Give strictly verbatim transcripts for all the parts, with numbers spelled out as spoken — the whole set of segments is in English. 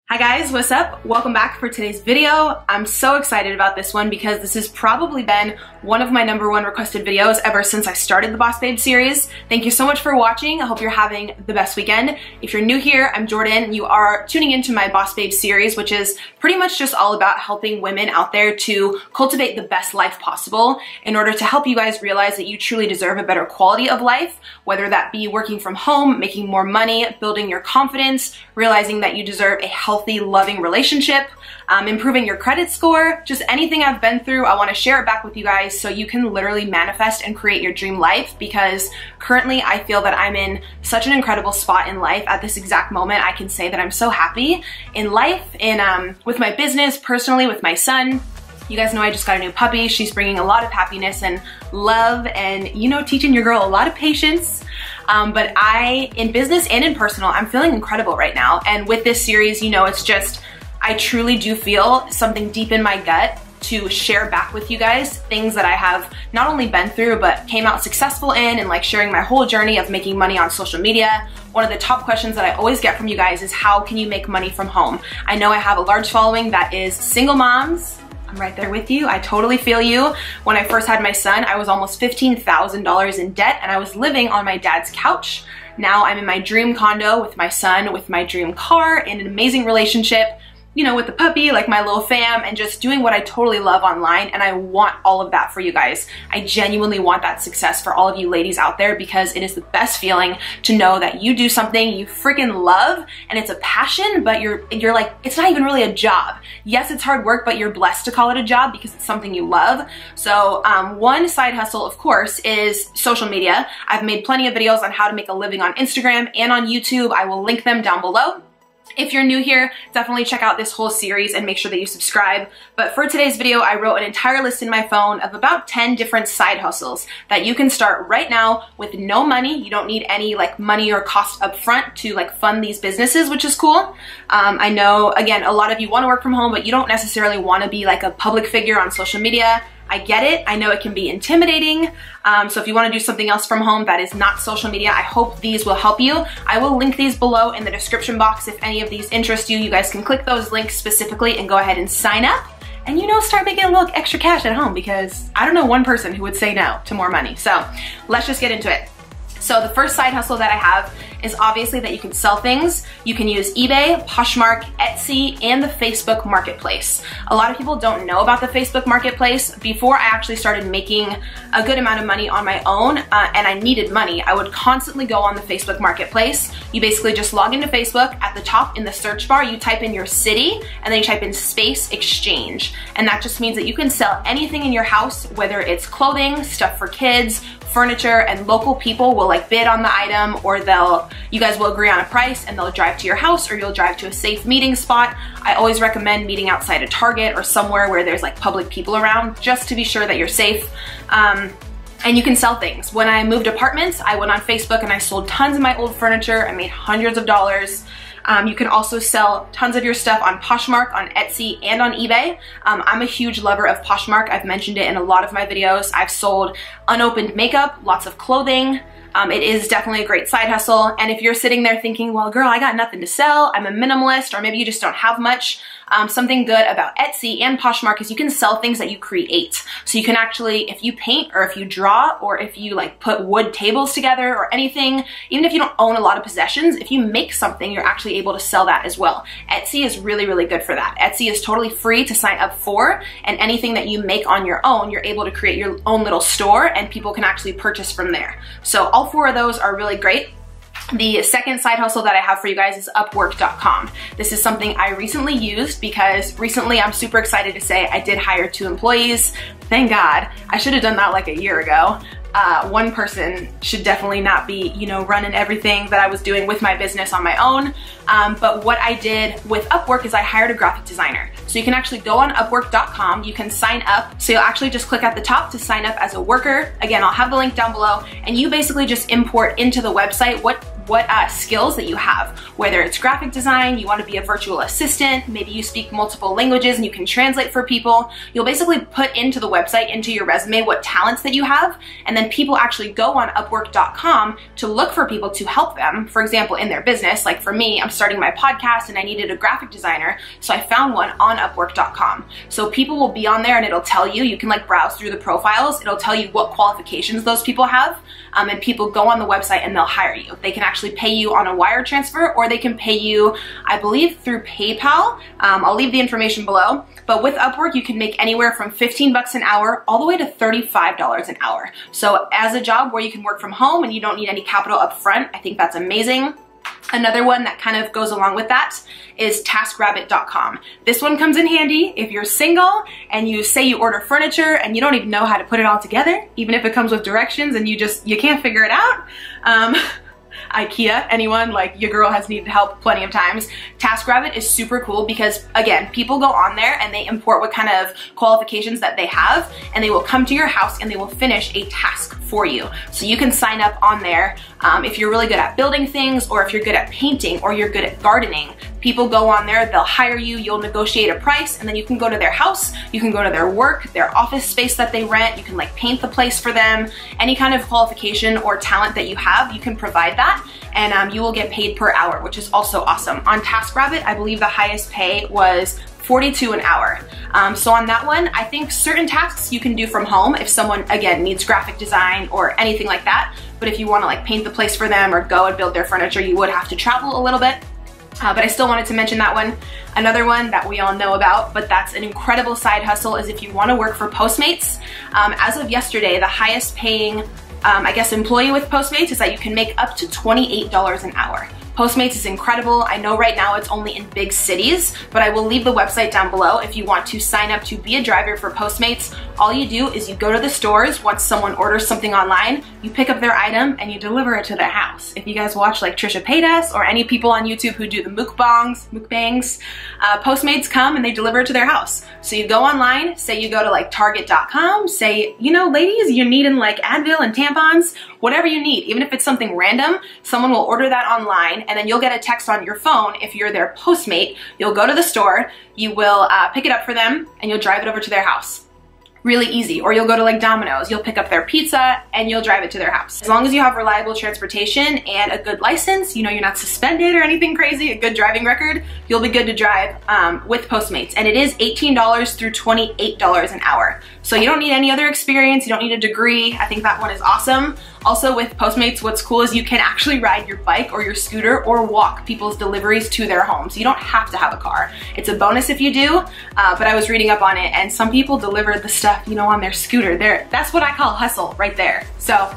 Hi guys, what's up? Welcome back for today's video. I'm so excited about this one because this has probably been one of my number one requested videos ever since I started the Boss Babe series. Thank you so much for watching. I hope you're having the best weekend. If you're new here, I'm Jordan and you are tuning into my Boss Babe series, which is pretty much just all about helping women out there to cultivate the best life possible in order to help you guys realize that you truly deserve a better quality of life, whether that be working from home, making more money, building your confidence, realizing that you deserve a healthy healthy, loving relationship, um, improving your credit score, just anything I've been through. I want to share it back with you guys so you can literally manifest and create your dream life, because currently I feel that I'm in such an incredible spot in life at this exact moment. I can say that I'm so happy in life, in um, with my business, personally, with my son. You guys know I just got a new puppy. She's bringing a lot of happiness and love and, you know, teaching your girl a lot of patience. Um, but I, in business and in personal, I'm feeling incredible right now. And with this series, you know, it's just, I truly do feel something deep in my gut to share back with you guys, things that I have not only been through, but came out successful in, and like sharing my whole journey of making money on social media. One of the top questions that I always get from you guys is, how can you make money from home? I know I have a large following that is single moms. I'm right there with you. I totally feel you. When I first had my son, I was almost fifteen thousand dollars in debt and I was living on my dad's couch. Now I'm in my dream condo with my son, with my dream car, in an amazing relationship, you know, with the puppy, like my little fam, and just doing what I totally love online. And I want all of that for you guys. I genuinely want that success for all of you ladies out there, because it is the best feeling to know that you do something you freaking love and it's a passion, but you're you're like, it's not even really a job. Yes, it's hard work, but you're blessed to call it a job because it's something you love. So um, one side hustle, of course, is social media. I've made plenty of videos on how to make a living on Instagram and on YouTube. I will link them down below. If you're new here, definitely check out this whole series and make sure that you subscribe. But for today's video, I wrote an entire list in my phone of about ten different side hustles that you can start right now with no money. You don't need any like money or cost up front to like fund these businesses, which is cool. Um, I know, again, a lot of you want to work from home, but you don't necessarily want to be like a public figure on social media. I get it. I know it can be intimidating. Um, so if you want to do something else from home that is not social media, I hope these will help you. I will link these below in the description box. If any of these interest you, you guys can click those links specifically and go ahead and sign up and, you know, start making a little extra cash at home, because I don't know one person who would say no to more money. So let's just get into it. So the first side hustle that I have is obviously that you can sell things. You can use eBay, Poshmark, Etsy, and the Facebook Marketplace. A lot of people don't know about the Facebook Marketplace. Before I actually started making a good amount of money on my own, uh, and I needed money, I would constantly go on the Facebook Marketplace. You basically just log into Facebook. At the top in the search bar, you type in your city, and then you type in space exchange. And that just means that you can sell anything in your house, whether it's clothing, stuff for kids, furniture, and local people will like bid on the item, or they'll, you guys will agree on a price and they'll drive to your house, or you'll drive to a safe meeting spot. I always recommend meeting outside a Target or somewhere where there's like public people around, just to be sure that you're safe. Um, and you can sell things. When I moved apartments, I went on Facebook and I sold tons of my old furniture. I made hundreds of dollars. Um, you can also sell tons of your stuff on Poshmark, on Etsy, and on eBay. Um, I'm a huge lover of Poshmark. I've mentioned it in a lot of my videos. I've sold unopened makeup, lots of clothing. Um, it is definitely a great side hustle. And if you're sitting there thinking, well, girl, I got nothing to sell, I'm a minimalist, or maybe you just don't have much, um, something good about Etsy and Poshmark is you can sell things that you create. So you can actually, if you paint or if you draw or if you like put wood tables together or anything, even if you don't own a lot of possessions, if you make something, you're actually able to sell that as well. Etsy is really, really good for that. Etsy is totally free to sign up for, and anything that you make on your own, you're able to create your own little store and people can actually purchase from there. So all four of those are really great. The second side hustle that I have for you guys is Upwork dot com. This is something I recently used because recently I'm super excited to say I did hire two employees. Thank God. I should have done that like a year ago. Uh, one person should definitely not be, you know, running everything that I was doing with my business on my own. Um, but what I did with Upwork is I hired a graphic designer. So you can actually go on Upwork dot com, you can sign up. So you'll actually just click at the top to sign up as a worker. Again, I'll have the link down below, and you basically just import into the website what what uh, skills that you have, whether it's graphic design, you want to be a virtual assistant, maybe you speak multiple languages and you can translate for people. You'll basically put into the website, into your resume, what talents that you have, and then people actually go on Upwork dot com to look for people to help them, for example, in their business. Like for me, I'm starting my podcast and I needed a graphic designer, so I found one on Upwork dot com. So people will be on there and it'll tell you, you can like browse through the profiles, it'll tell you what qualifications those people have, um, and people go on the website and they'll hire you. They can actually pay you on a wire transfer, or they can pay you, I believe, through PayPal. Um, I'll leave the information below. But with Upwork, you can make anywhere from fifteen bucks an hour all the way to thirty-five dollars an hour. So as a job where you can work from home and you don't need any capital up front, I think that's amazing. Another one that kind of goes along with that is task rabbit dot com. This one comes in handy if you're single and you say you order furniture and you don't even know how to put it all together, even if it comes with directions and you just, you can't figure it out. Um, IKEA, anyone, like your girl has needed help plenty of times. TaskRabbit is super cool because, again, people go on there and they import what kind of qualifications that they have, and they will come to your house and they will finish a task for you. So you can sign up on there um, if you're really good at building things, or if you're good at painting, or you're good at gardening. People go on there, they'll hire you, you'll negotiate a price, and then you can go to their house, you can go to their work, their office space that they rent, you can like paint the place for them. Any kind of qualification or talent that you have, you can provide that, and um, you will get paid per hour, which is also awesome. On TaskRabbit, I believe the highest pay was forty-two an hour. Um, so on that one, I think certain tasks you can do from home if someone, again, needs graphic design or anything like that. But if you want to like paint the place for them or go and build their furniture, you would have to travel a little bit. Uh, but I still wanted to mention that one. Another one that we all know about, but that's an incredible side hustle, is if you want to work for Postmates. Um, as of yesterday, the highest paying, um, I guess, employee with Postmates is that you can make up to twenty-eight dollars an hour. Postmates is incredible. I know right now it's only in big cities, but I will leave the website down below if you want to sign up to be a driver for Postmates. All you do is you go to the stores once someone orders something online, you pick up their item and you deliver it to their house. If you guys watch like Trisha Paytas or any people on YouTube who do the mukbangs, mukbangs, uh, Postmates come and they deliver it to their house. So you go online, say you go to like Target dot com, say, you know, ladies, you're needing like Advil and tampons, whatever you need, even if it's something random, someone will order that online, and then you'll get a text on your phone if you're their Postmate. You'll go to the store, you will uh, pick it up for them, and you'll drive it over to their house. Really easy. Or you'll go to like Domino's, you'll pick up their pizza and you'll drive it to their house. As long as you have reliable transportation and a good license, you know, you're not suspended or anything crazy, a good driving record, you'll be good to drive um, with Postmates. And it is eighteen dollars through twenty-eight dollars an hour. So you don't need any other experience, you don't need a degree. I think that one is awesome. Also with Postmates, what's cool is you can actually ride your bike or your scooter or walk people's deliveries to their homes. You don't have to have a car. It's a bonus if you do, uh, but I was reading up on it and some people deliver the stuff, you know, on their scooter. They're, that's what I call hustle right there. So.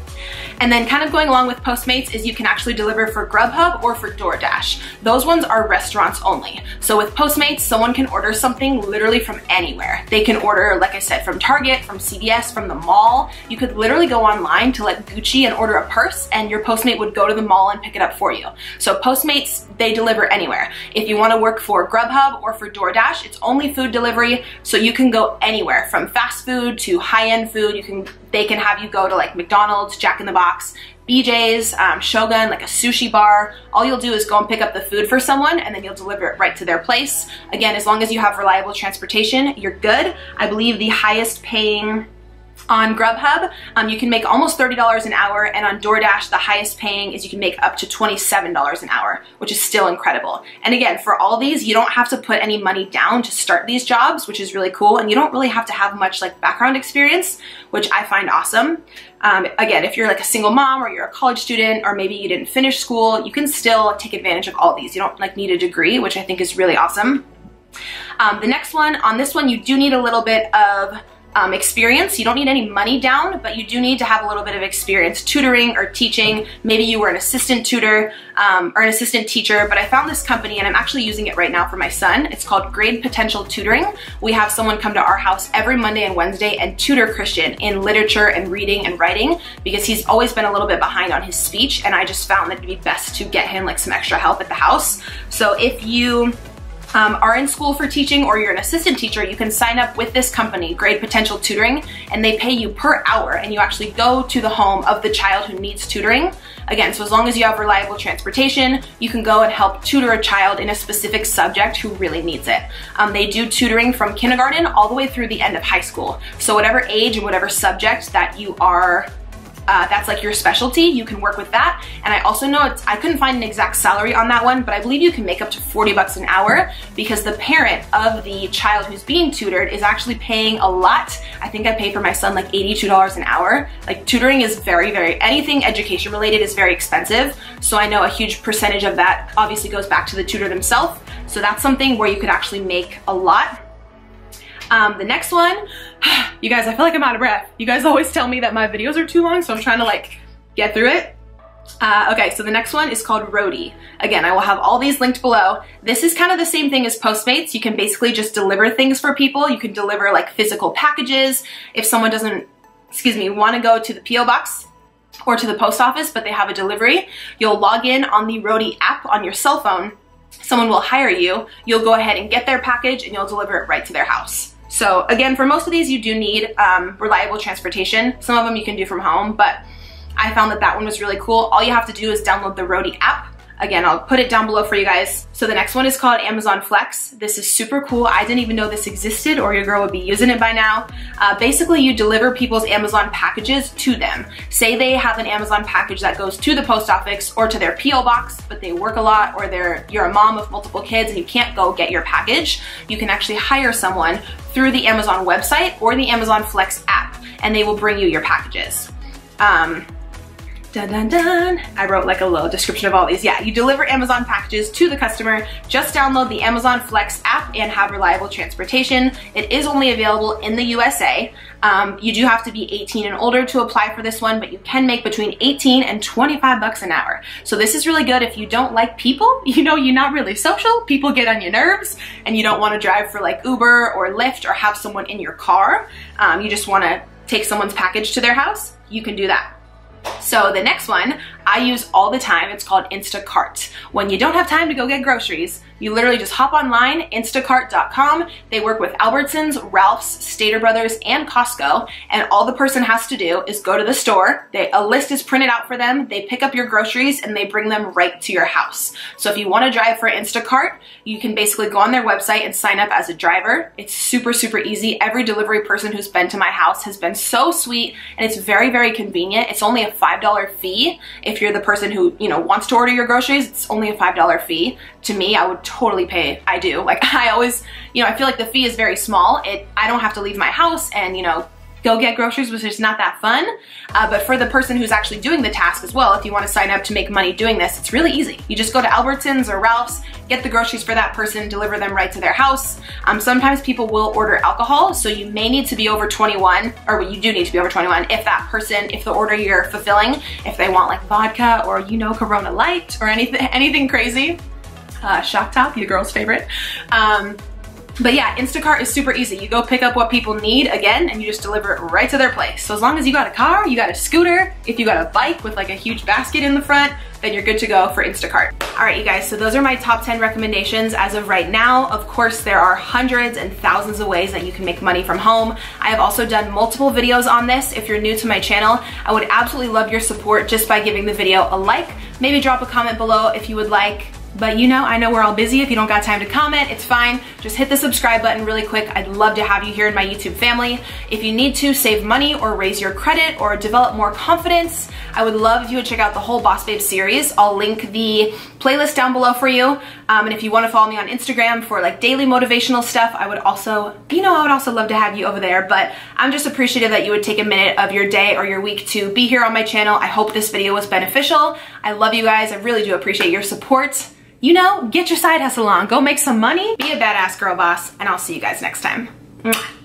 And then kind of going along with Postmates is you can actually deliver for Grubhub or for DoorDash. Those ones are restaurants only. So with Postmates, someone can order something literally from anywhere. They can order, like I said, from Target, from C V S, from the mall. You could literally go online to like Gucci and order a purse, and your Postmate would go to the mall and pick it up for you. So Postmates, they deliver anywhere. If you want to work for Grubhub or for DoorDash, it's only food delivery, so you can go anywhere from fast food to high-end food. You can, they can have you go to like McDonald's, Jack in the Box, B J's, um, Shogun, like a sushi bar. All you'll do is go and pick up the food for someone and then you'll deliver it right to their place. Again, as long as you have reliable transportation, you're good. I believe the highest paying on Grubhub, um, you can make almost thirty dollars an hour, and on DoorDash, the highest paying is you can make up to twenty-seven dollars an hour, which is still incredible. And again, for all these, you don't have to put any money down to start these jobs, which is really cool, and you don't really have to have much like background experience, which I find awesome. Um, again, if you're like a single mom or you're a college student or maybe you didn't finish school, you can still take advantage of all these. You don't like need a degree, which I think is really awesome. Um, the next one, on this one, you do need a little bit of Um, experience. You don't need any money down, but you do need to have a little bit of experience tutoring or teaching. Maybe you were an assistant tutor um, or an assistant teacher, but I found this company and I'm actually using it right now for my son. It's called Grade Potential Tutoring. We have someone come to our house every Monday and Wednesday and tutor Christian in literature and reading and writing, because he's always been a little bit behind on his speech, and I just found that it'd be best to get him like some extra help at the house. So if you um, are in school for teaching or you're an assistant teacher, you can sign up with this company, Grade Potential Tutoring, and they pay you per hour, and you actually go to the home of the child who needs tutoring. Again, so as long as you have reliable transportation, you can go and help tutor a child in a specific subject who really needs it. Um, they do tutoring from kindergarten all the way through the end of high school. So whatever age and whatever subject that you are Uh, that's like your specialty, you can work with that. And I also know it's, I couldn't find an exact salary on that one, but I believe you can make up to forty bucks an hour because the parent of the child who's being tutored is actually paying a lot. I think I pay for my son like eighty-two dollars an hour. Like tutoring is very, very, anything education related is very expensive. So I know a huge percentage of that obviously goes back to the tutor themselves. So that's something where you could actually make a lot. Um, the next one, you guys, I feel like I'm out of breath. You guys always tell me that my videos are too long, so I'm trying to like get through it. Uh, okay, so the next one is called Roadie. Again, I will have all these linked below. This is kind of the same thing as Postmates. You can basically just deliver things for people. You can deliver like physical packages. If someone doesn't, excuse me, want to go to the P O box or to the post office, but they have a delivery, you'll log in on the Roadie app on your cell phone. Someone will hire you. You'll go ahead and get their package and you'll deliver it right to their house. So again, for most of these, you do need um, reliable transportation. Some of them you can do from home, but I found that that one was really cool. All you have to do is download the Roadie app. Again, I'll put it down below for you guys. So the next one is called Amazon Flex. This is super cool. I didn't even know this existed, or your girl would be using it by now. Uh, basically, you deliver people's Amazon packages to them. Say they have an Amazon package that goes to the post office or to their P O box, but they work a lot, or they're, you're a mom of multiple kids and you can't go get your package. You can actually hire someone through the Amazon website or the Amazon Flex app, and they will bring you your packages. Um, Dun, dun, dun. I wrote like a little description of all these. Yeah, you deliver Amazon packages to the customer. Just download the Amazon Flex app and have reliable transportation. It is only available in the U S A. Um, you do have to be eighteen and older to apply for this one, but you can make between eighteen and twenty-five bucks an hour. So this is really good if you don't like people, you know, you're not really social, people get on your nerves, and you don't want to drive for like Uber or Lyft or have someone in your car. Um, you just want to take someone's package to their house, you can do that. So the next one I use all the time. It's called Instacart. When you don't have time to go get groceries, you literally just hop online, instacart dot com. They work with Albertsons, Ralph's, Stater Brothers, and Costco, and all the person has to do is go to the store. They, a list is printed out for them. They pick up your groceries and they bring them right to your house. So if you want to drive for Instacart, you can basically go on their website and sign up as a driver. It's super, super easy. Every delivery person who's been to my house has been so sweet, and it's very, very convenient. It's only a five dollar fee. If you're the person who, you know, wants to order your groceries, it's only a five dollar fee. To me, I would totally pay. I do. Like, I always, you know, I feel like the fee is very small. It, I don't have to leave my house and, you know, go get groceries, which is not that fun. Uh, but for the person who's actually doing the task as well, if you want to sign up to make money doing this, it's really easy. You just go to Albertsons or Ralph's, get the groceries for that person, deliver them right to their house. Um, sometimes people will order alcohol, so you may need to be over twenty-one, or you do need to be over twenty-one if that person, if the order you're fulfilling, if they want like vodka or, you know, Corona Light or anything, anything crazy. Uh, Shock Top, your girl's favorite. Um, But yeah, Instacart is super easy. You go pick up what people need again, and you just deliver it right to their place. So as long as you got a car, you got a scooter, if you got a bike with like a huge basket in the front, then you're good to go for Instacart. All right, you guys, so those are my top ten recommendations as of right now. Of course, there are hundreds and thousands of ways that you can make money from home. I have also done multiple videos on this. If you're new to my channel, I would absolutely love your support just by giving the video a like. Maybe drop a comment below if you would like. But you know, I know we're all busy. If you don't got time to comment, it's fine. Just hit the subscribe button really quick. I'd love to have you here in my YouTube family. If you need to save money or raise your credit or develop more confidence, I would love if you would check out the whole Boss Babe series. I'll link the playlist down below for you. Um, and if you want to follow me on Instagram for like daily motivational stuff, I would also, you know, I would also love to have you over there. But I'm just appreciative that you would take a minute of your day or your week to be here on my channel. I hope this video was beneficial. I love you guys. I really do appreciate your support. You know, get your side hustle on, go make some money, be a badass girl boss, and I'll see you guys next time. Mwah.